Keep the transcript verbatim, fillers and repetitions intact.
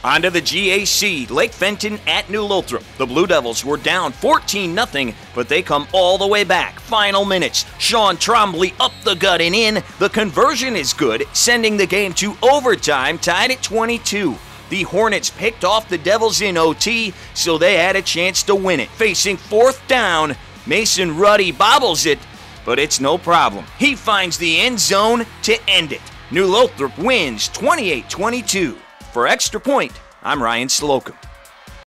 On to the G A C, Lake Fenton at New Lothrop. The Blue Devils were down fourteen nothing, but they come all the way back. Final minutes, Sean Trombley up the gut and in. The conversion is good, sending the game to overtime, tied at twenty-two. The Hornets picked off the Devils in O T, so they had a chance to win it. Facing fourth down, Mason Ruddy bobbles it, but it's no problem. He finds the end zone to end it. New Lothrop wins twenty-eight twenty-two. For Extra Point, I'm Ryan Slocum.